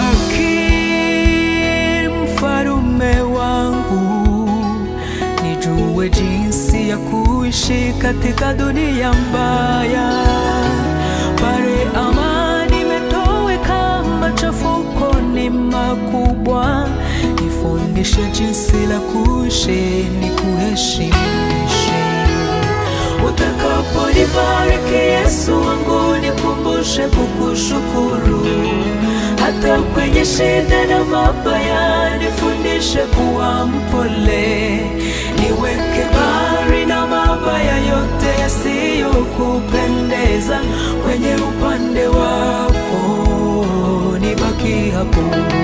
nibaki mfalume wangu, nijue jinsi ya kuishi katika dunia mbaya. Pale amani imetoweka, machafuko ni makubwa, nifundishe jinsi la kuishi, nikuheshimishe. Utakaponibariki Yesu wangu, nikumbushe kukushukuru. Hata kwenye shida na mabaya, nifundishe kuwa mpole. Niweke mbali na mabaya yote yasiyokupendeza, kwenye upande wako nibaki hapo.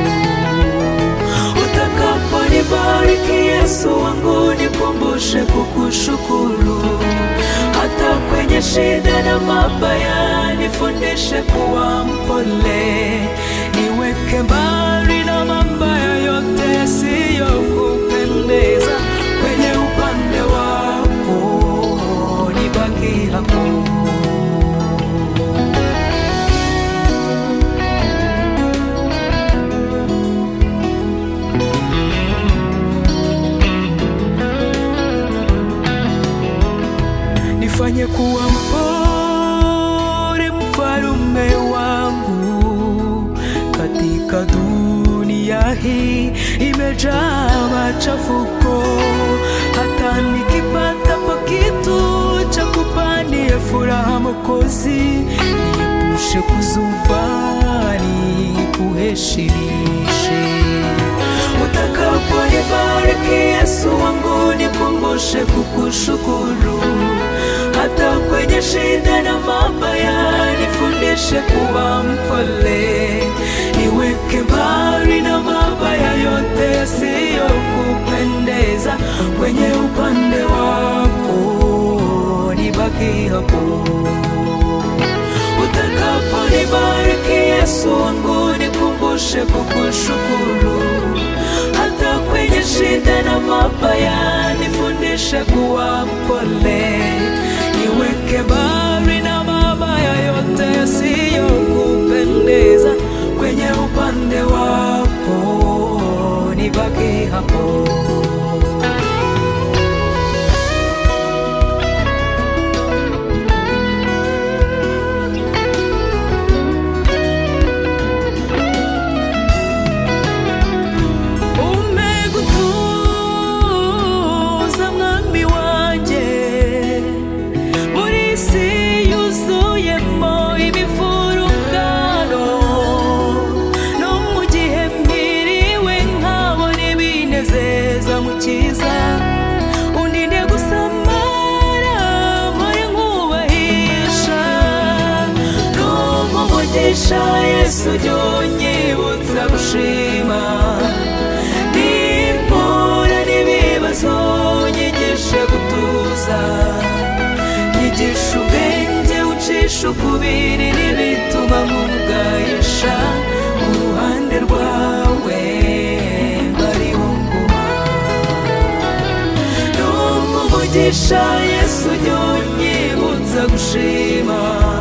Utakaponibariki Yesu wangu, nikumbushe kukushukuru. Hata kwenye shida na mabaya, nifundishe kuwa mpole. Niweke mbali na mabaya yote yasiyokupendeza, kwenye upande wako nibaki hapo. Nifanye kuwa mpole mfalume wangu, katika dunia hii imejaa machafuko. Hata nikipata pakitu cha kupania furaha Mwokozi, niepushe kuzubani, kuheshimishe. Utakaponibariki Yesu wangu, nikumbushe kukushukuru. Hata kwenye shida na mabaya, nifundishe kuwa mpole. Niweke mbali na mabaya yote yasiyokupendeza, kwenye upande wako nibaki hapo. Utakaponibariki Yesu wangu, nikumbushe kukushukuru. Hata kwenye shida na mabaya, nifundishe kuwa mpole. Niweke mbali na mabaya yote yasiyokupendeza, kwenye upande wako nibaki hapo. Yesu jonyibutsa gushima, nimpora n'ibibazo nyigishe gutuza. Nyigisha ubwenge ucisha ukubiri, n'ibituma nkugayisha. Mu ruhande rwawe mbariho nguma. Numva umugisha Yesu jonyibutsa gushima,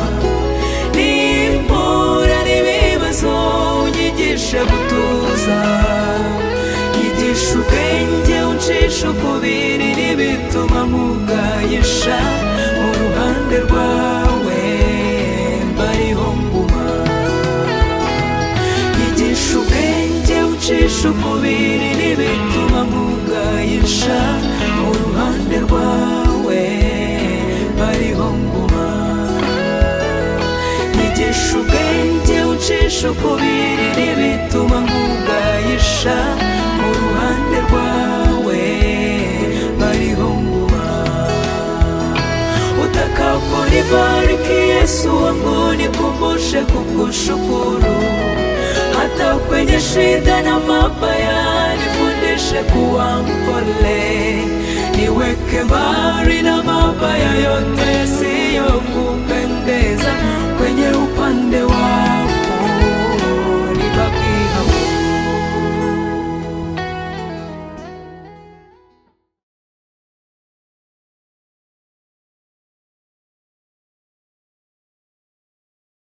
unyigishe gutuza. Nyigisha ubwenge uncisha ukubiri, n'ibituma nkugayisha. Mu ruhande rwawe mbariho nguma. Nyigisha ubwenge uncisha ukubiri, n'ibituma nkugayisha. Mu ruhande rwawe mbariho nguma. Nyigisha ubwenge uncisha ukubiri, n'ibituma nkugayisha. Mu ruhande rwawe mbariho nguma. Utakaponibariki Yesu wangu, nikumbushe kukushukuru. Hata kwenye shida na mabaya, nifundishe kuwa mpole. Niweke mbali na mabaya yote yasiyokupendeza, kwenye upande wako